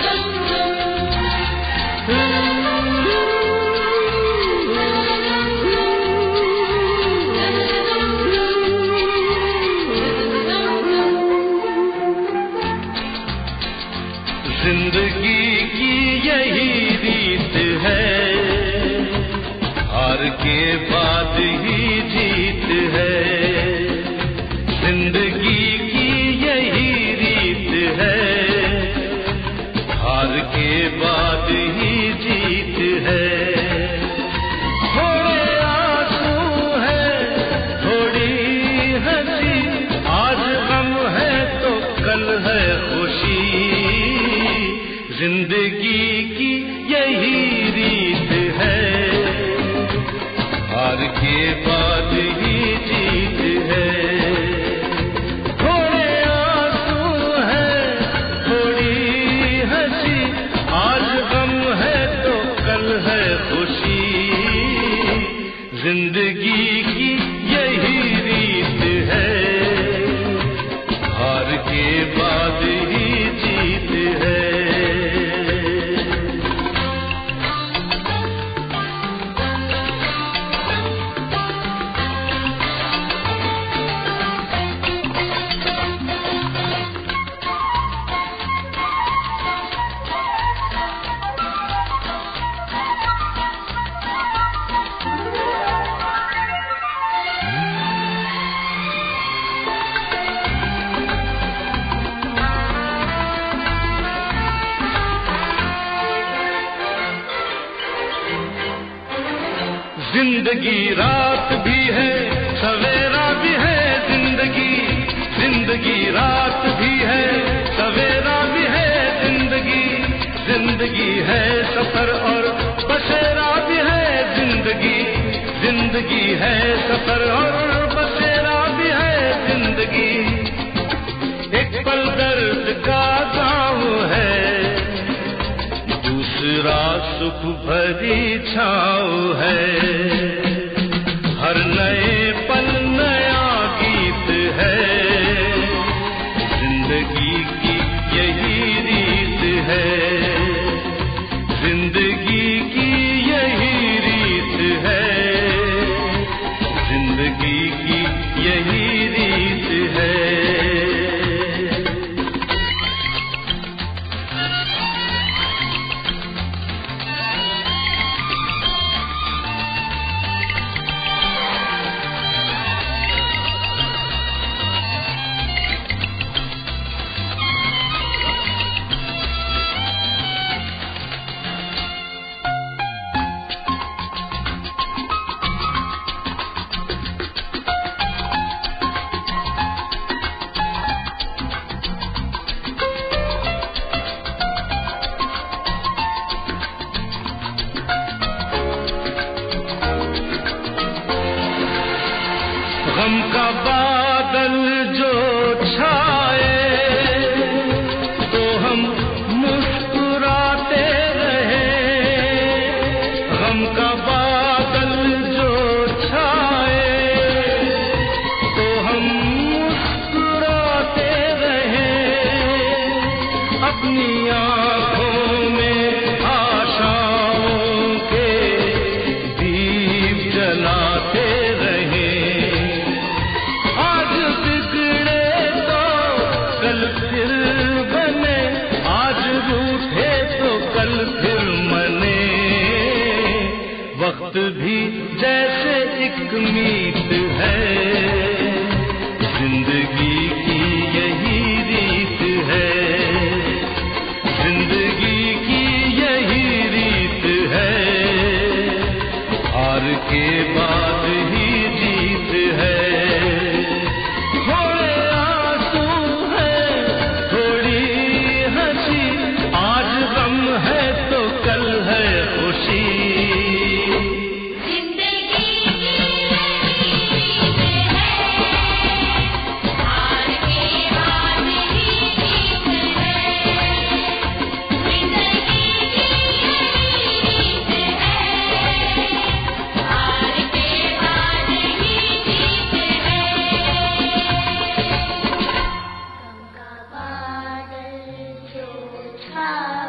जिंदगी की यही रीत है, हार के बाद ही जीत है। जिंदगी की यही रीत है, हार के बाद ही जीत है। थोड़े आंसू है, थोड़ी हंसी, आज गम है तो कल है खुशी। जिंदगी की यही रीत है, हार के बाद ही जीत है। थोड़े आंसू है, थोड़ी हंसी, आज गम है तो कल है खुशी। जिंदगी की यही रीत है, हार के बाद ही जीत है। जिंदगी रात भी है, सवेरा भी है। जिंदगी रात भी है, सवेरा भी है। जिंदगी है सफर और बसेरा भी है। जिंदगी है सफर और बसेरा भी है। जिंदगी एक पल दर्द का गाँव है, दूसरा सुख भरी छाँव है। हर नए पल नया गीत है, जिंदगी की यही रीत है। जिंदगी की यही रीत है, जिंदगी की यही रीत है। गम का बादल जो छाए तो हम मुस्कुराते रहे। गम का बादल जो छाए तो हम मुस्कुराते रहे। अपनी आँखों में आशाओं के दीप जलाते रहे। कल फिर बने, आज रूठे तो कल फिर मने। वक्त भी जैसे एक मीत है, जिंदगी की यही रीत है। जिंदगी की यही रीत है, हार के बाद ही जीत है। Ah